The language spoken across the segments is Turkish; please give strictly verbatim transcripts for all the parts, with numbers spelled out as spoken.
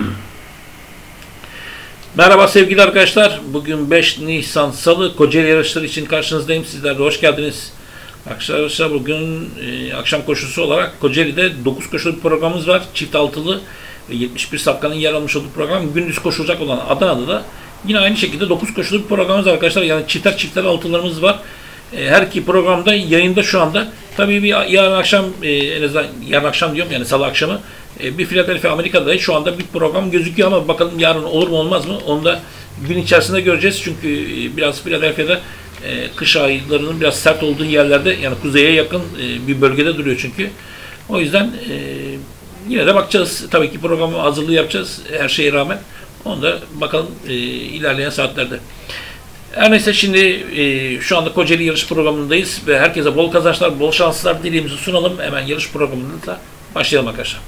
Merhaba sevgili arkadaşlar. Bugün beş Nisan Salı, Kocaeli yarışları için karşınızdayım. Sizler de hoş geldiniz. Arkadaşlar bugün e, akşam koşusu olarak Kocaeli'de dokuz koşulu bir programımız var. Çift altılı ve yetmiş bir safkanın yer almış olduğu program. Gündüz koşulacak olan Adana'da da yine aynı şekilde dokuz koşulu bir programımız var arkadaşlar. Yani çifter çifter altılarımız var. E, her iki programda yayında şu anda. Tabii bir yarın akşam, e, en azından yarın akşam diyorum yani salı akşamı e, bir Philadelphia Amerika'da şu anda bir program gözüküyor ama bakalım yarın olur mu olmaz mı? Onu da gün içerisinde göreceğiz. Çünkü e, biraz Philadelphia'da e, kış aylarının biraz sert olduğu yerlerde, yani kuzeye yakın e, bir bölgede duruyor çünkü. O yüzden e, yine de bakacağız. Tabii ki programı hazırlığı yapacağız her şeye rağmen. Onu da bakalım e, ilerleyen saatlerde. Her neyse şimdi e, şu anda Kocaeli yarış programındayız ve herkese bol kazançlar, bol şanslar dileğimizi sunalım. Hemen yarış programında başlayalım arkadaşlar.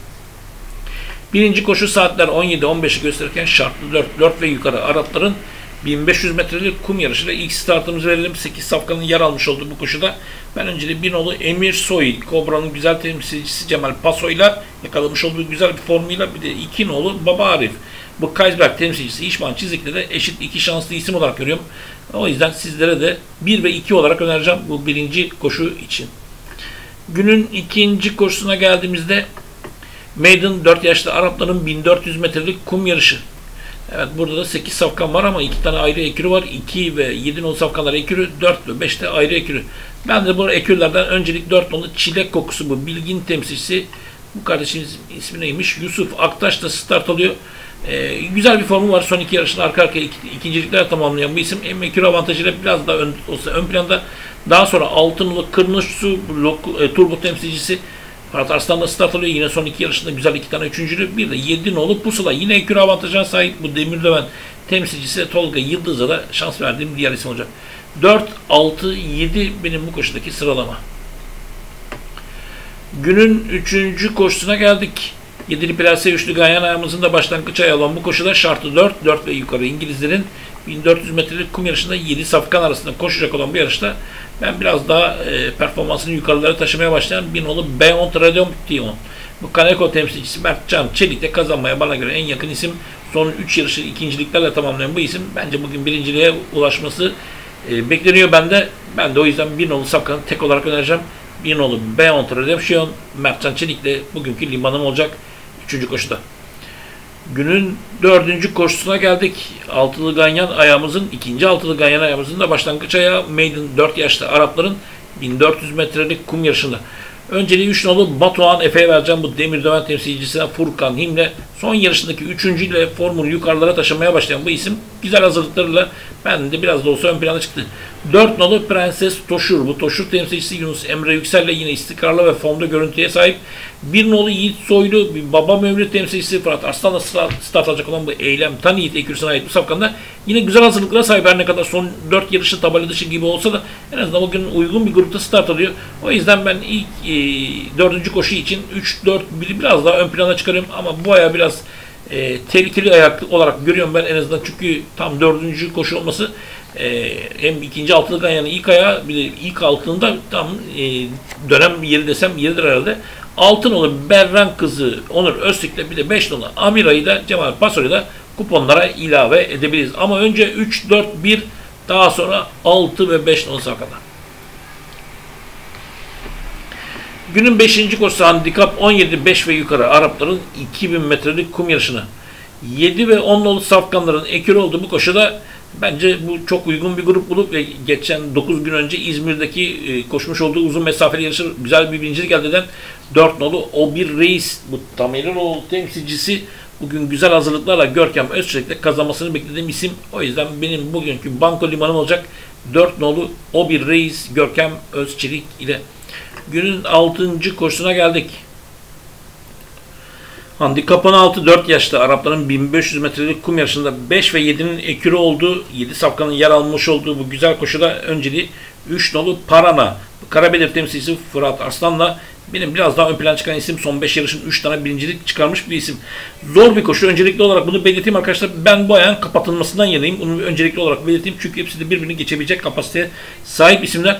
Birinci koşu saatler on yedi on beşi gösterirken şartlı dört, dört ve yukarı Arapların bin beş yüz metrelik kum yarışıyla ilk startımızı verelim. sekiz safkanın yer almış olduğu bu koşuda ben önceli bir nolu Emir Soy, Kobra'nın güzel temsilcisi Cemal Paso'yla yakalamış olduğu güzel bir formuyla, bir de iki nolu Baba Arif. Bu Kaysberg temsilcisi İşman Çizik'le de eşit iki şanslı isim olarak görüyorum. O yüzden sizlere de bir ve iki olarak önereceğim bu birinci koşu için. Günün ikinci koşusuna geldiğimizde Maiden dört yaşlı Arapların bin dört yüz metrelik kum yarışı. Evet, burada da sekiz safkan var ama iki tane ayrı ekürü var. iki ve yedi nolu safkanlar ekürü, dört ve beş de ayrı ekürü. Ben de bu ekürlerden öncelik dört nolu Çilek Kokusu, bu bilgin temsilcisi. Bu kardeşimiz ismi neymiş? Yusuf Aktaş da start alıyor. Ee, güzel bir formu var. Son iki yarışını arka arkaya iki, ikincilikler tamamlayan bu isim. Hem ekürü avantajıyla biraz daha ön, olsa ön planda. Daha sonra altı nolu Kırmızı Su e, Turbo temsilcisi Fırat Arslan da start alıyor. Yine son iki yarışında güzel iki tane üçüncülü. Bir de yedi nolu Pusula. Yine ekürü avantajına sahip bu Demirdöven temsilcisi Tolga Yıldız'a da şans verdiğim diğer isim olacak. dört, altı, yedi benim bu koşudaki sıralama. Günün üçüncü koşusuna geldik. yedili plase üçlü ganyan ayağımızın da başlangıç ayağı olan bu koşuda şartı dört, dört ve yukarı İngilizlerin bin dört yüz metrelik kum yarışında yedi safkan arasında koşacak olan bu yarışta ben biraz daha e, performansını yukarılara taşımaya başlayan bir nolu Beyond Redemption. Bu Kaneko temsilcisi Mertcan Çelik de kazanmaya bana göre en yakın isim. Son üç yarışı ikinciliklerle tamamlayan bu isim. Bence bugün birinciliğe ulaşması e, bekleniyor bende. Ben de o yüzden bir nolu safkanı tek olarak önereceğim. Bir nolu Beyond Redemption Mertcan Çelik de bugünkü limanım olacak üçüncü koşuda. Günün dördüncü koşusuna geldik. Altılı ganyan ayağımızın, ikinci altılı ganyan ayağımızın da başlangıç ayağı Maiden dört yaşlı Arapların bin dört yüz metrelik kum yarışında. Önceliği üç nolu Batuhan Efe'ye vereceğim. Bu Demirdöven temsilcisine Furkan Him'le son yarışındaki üçüncüyle formunu yukarılara taşımaya başlayan bu isim güzel hazırlıklarıyla ben de biraz da olsa ön plana çıktı. dört nolu Prenses Toşur. Bu Toşur temsilcisi Yunus Emre Yüksel'le yine istikrarlı ve formda görüntüye sahip. bir nolu Yiğit Soylu, bir Baba Mevlüt temsilcisi Fırat Arslan'la start alacak olan bu Eylem Tan Yiğit ekürüsüne ait bu safkanda yine güzel hazırlıklara sahip, her ne kadar son dört yarışı tabela dışı gibi olsa da en azından bugün uygun bir grupta start alıyor. O yüzden ben ilk e, dördüncü koşu için üç dört biri biraz daha ön plana çıkarıyorum ama bu ayağı biraz e, tehlikeli ayak olarak görüyorum ben en azından, çünkü tam dördüncü koşu olması e, hem ikinci altılı ganyanın ilk ayağı, bir de ilk altında tam e, dönem yeri desem yeridir herhalde. altı nolu Berran Kızı Onur Öztürk'le bir de beş nolu Amira'yı da Cemal Paso'yu da kuponlara ilave edebiliriz. Ama önce üç, dört, bir, daha sonra altı ve beş nolu safkanlar. Günün beşinci koşusu handikap on yedi, beş ve yukarı Arapların iki bin metrelik kum yarışına. yedi ve on nolu safkanların ekürü olduğu bu koşuda bence bu çok uygun bir grup bulup ve geçen dokuz gün önce İzmir'deki e, koşmuş olduğu uzun mesafeli yarışı güzel bir birincilik elde eden dört nolu O bir Reis, bu Tamiroğlu temsilcisi bugün güzel hazırlıklarla Görkem Özçelik'le kazanmasını beklediğim isim. O yüzden benim bugünkü banko limanım olacak dört nolu O bir Reis Görkem Özçelik ile. Günün altıncı koşusuna geldik. Handikap on altı, dört yaşlı Arapların bin beş yüz metrelik kum yarışında beş ve yedinin ekürü olduğu, yedi safkanın yer almış olduğu bu güzel koşuda önceliği üç nolu Parana. Karabelir temsilcisi Fırat Arslan'la benim biraz daha ön plan çıkan isim. Son beş yarışın üç tane birincilik çıkarmış bir isim. Zor bir koşu. Öncelikli olarak bunu belirteyim arkadaşlar. Ben bu ayağın kapatılmasından yanayım. Bunu öncelikli olarak belirteyim. Çünkü hepsi de birbirini geçebilecek kapasiteye sahip isimler.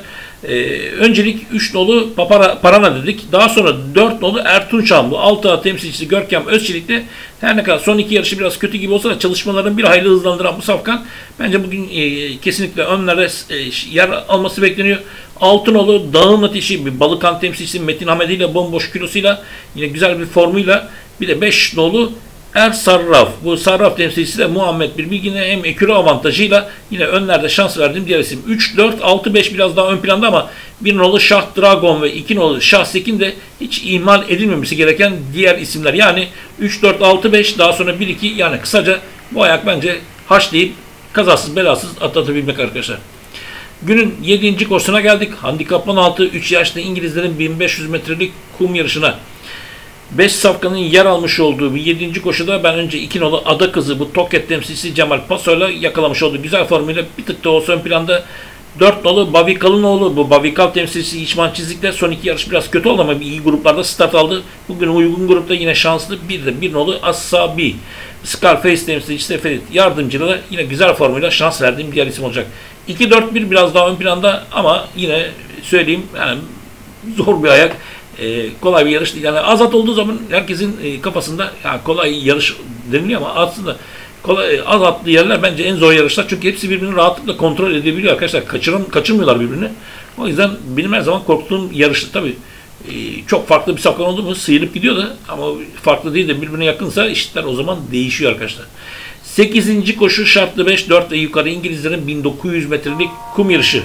Ee, öncelik üç nolu Papara, Parana dedik. Daha sonra dört nolu Ertunçan, bu altı A temsilcisi Görkem Özçelik'te her ne kadar son iki yarışı biraz kötü gibi olsa da çalışmaların bir hayli hızlandıran bu safkan bence bugün e, kesinlikle önlerde e, yer alması bekleniyor. altı nolu Dağın Ateşi, bir Balıkan temsilcisi Metin Hamedi ile bomboş kilosuyla yine güzel bir formuyla, bir de beş nolu Er Sarraf. Bu Sarraf temsilcisi de Muhammed Bilgin'e hem ekürü avantajıyla yine önlerde şans verdiğim diğer isim. üç, dört, altı, beş biraz daha ön planda ama bir nolu Şah Dragon ve iki nolu Şah Sekin de hiç ihmal edilmemesi gereken diğer isimler. Yani üç, dört, altı, beş, daha sonra bir, iki, yani kısaca bu ayak bence haşlayıp kazasız belasız atlatabilmek arkadaşlar. Günün yedinci koşusuna geldik. Handikap on altı, üç yaşlı İngilizlerin bin beş yüz metrelik kum yarışına. beş safkanın yer almış olduğu bir yedinci koşuda ben önce iki nolu Ada Kızı, bu Toket temsilcisi Cemal Paso'yla yakalamış olduğu güzel formuyla bir tık da olsa ön planda. dört nolu Bavikal'ınoğlu, bu Bavikal temsilcisi İçman Çizik'le son iki yarış biraz kötü oldu ama iyi gruplarda start aldı. Bugün uygun grupta yine şanslı. Bir de bir nolu Asabi, Scarface temsilcisi Ferit Yardımcı'yla da yine güzel formuyla şans verdiğim diğer isim olacak. iki, dört, bir biraz daha ön planda ama yine söyleyeyim yani zor bir ayak. Ee, kolay bir yarış değil. Yani azat olduğu zaman herkesin e, kafasında ya kolay yarış deniliyor ama aslında kolay, az atlı yerler bence en zor yarışlar. Çünkü hepsi birbirini rahatlıkla kontrol edebiliyor arkadaşlar. Kaçırım, kaçırmıyorlar birbirini. O yüzden benim her zaman korktuğum yarıştı. Tabii e, çok farklı bir safkan oldu mu sıyırıp gidiyor da, ama farklı değil de birbirine yakınsa işler o zaman değişiyor arkadaşlar. sekizinci koşu şartlı beş, dört ve yukarı İngilizlerin bin dokuz yüz metrelik kum yarışı.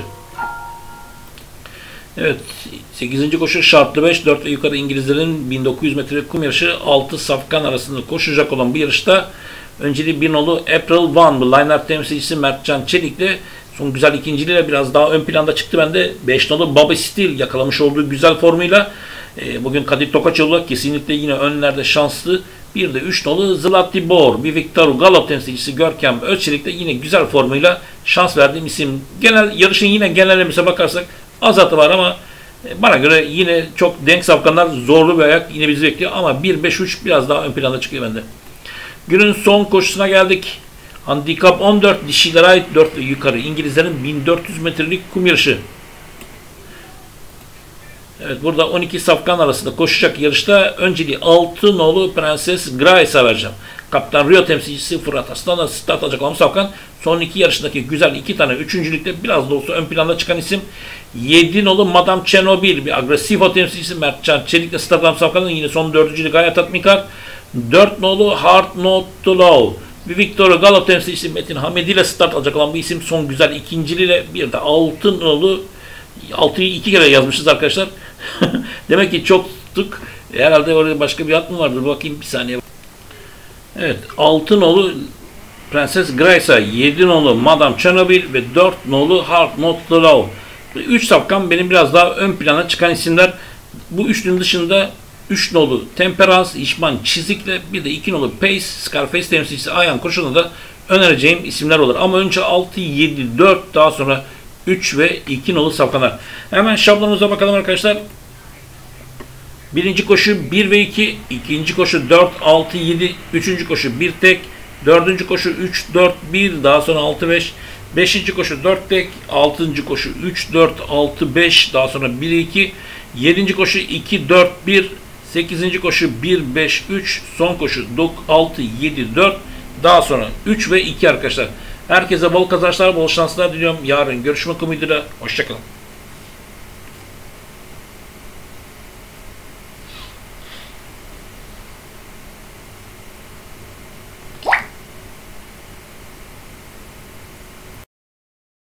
Evet, sekizinci koşu şartlı beş, dört ve yukarı İngilizlerin bin dokuz yüz metrelik kum yarışı, altı safkan arasında koşacak olan bu yarışta önceliği bir nolu April One, bu line-up temsilcisi Mertcan Çelik'le son güzel ikinciliğiyle biraz daha ön planda çıktı. Ben de beş nolu Bobby Steel yakalamış olduğu güzel formuyla e, bugün Kadir Tokaçoğlu kesinlikle yine önlerde şanslı. Bir de üç nolu Zlatibor, bir Victor Galop temsilcisi Görkem Özçelik'le yine güzel formuyla şans verdiğim isim. Genel yarışın yine genellemesine bakarsak azatı var ama bana göre yine çok denk safkanlar, zorlu bir ayak yine bizi bekliyor ama bir, beş, üç biraz daha ön planda çıkıyor bende. Günün son koşusuna geldik. Handikap on dört, dişilere ait dört ve yukarı İngilizlerin bin dört yüz metrelik kum yarışı. Evet, burada on iki safkan arasında koşacak yarışta önceliği altı nolu Prenses Grace'a vereceğim. Kaptan Rio temsilcisi Fırat Aslan'la start alacak olan safkan son iki yarışındaki güzel iki tane üçüncülükte biraz da olsa ön planda çıkan isim. yedi nolu Madame Chernobyl, bir agresif temsilcisi Mertcan Çelik'le start alan safkanın yine son dördüncülük gayet tatminkar. dört nolu Hard Not to Love, bir Victor Galop temsilcisi Metin Hamedi ile start alacak olan bu isim son güzel ikinciliğiyle. Bir de altı nolu, altıyı iki kere yazmışız arkadaşlar. Demek ki çok tuttuk. Herhalde orada başka bir at mı vardır? Bakayım bir saniye. Evet, altı nolu Prenses Grace'a, yedi nolu Madame Chernobyl ve dört nolu Hard Not to Love. üç safkan benim biraz daha ön plana çıkan isimler. Bu üçünün dışında üç nolu Temperance, İşman Çizik'le bir de iki nolu Pace, Scarface temsilcisi Ayhan Kurşun'a da önereceğim isimler olur. Ama önce altı, yedi, dört, daha sonra üç ve iki nolu safkanlar. Hemen şablonumuza bakalım arkadaşlar. Birinci koşu bir ve iki, ikinci koşu dört, altı, yedi, üçüncü koşu bir tek, dördüncü koşu üç, dört, bir, daha sonra altı, beş, beşinci koşu dört tek, altıncı koşu üç, dört, altı, beş, daha sonra bir, iki, yedinci koşu iki, dört, bir, sekizinci koşu bir, beş, üç, son koşu altı, yedi, dört, daha sonra üç ve iki arkadaşlar. Herkese bol kazançlar, bol şanslar diliyorum. Yarın görüşmek umuduyla. Hoşçakalın.